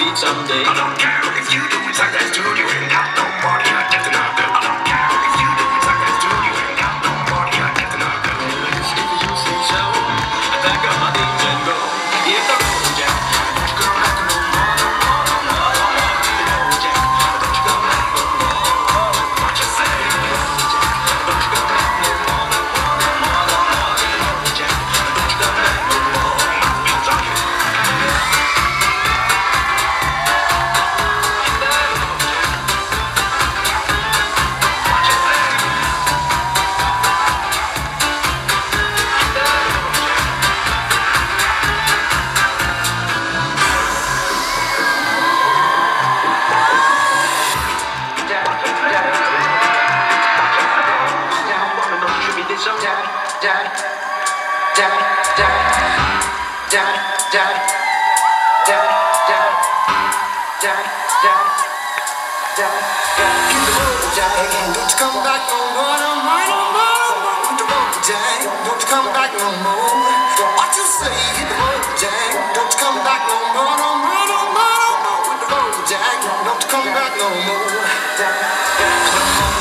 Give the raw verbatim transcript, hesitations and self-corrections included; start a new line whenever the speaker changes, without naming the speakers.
feet someday.
I don't care if you do it like that, dude. You ain't got no money, I get the knock. I don't care if you do it like that, dude. You ain't got no money, I get the knock.
If you say so, I pack up my things and go. Hit the road, Jack. Don't you come back no more, no more, no more, no more. Hit the road, Jack. Don't you come back no more. What you say? Don't you come back no more, no more, no more, no more. Hit the road, Jack. Don't you come back no more. I'm talking.
So dad, dad, dad, dad, dad, dad, dad, dad, dad, dad, dad, dad. Hit the road, Jack. Don't you come back no more, no more, no more, no more. Hit the road, Jack. Don't you come back no more. What you say? Hit the road, Jack. Don't you come back no more, no more, no more, no more. Hit the road, Jack. Don't you come back no more. Jack, Jack, no more.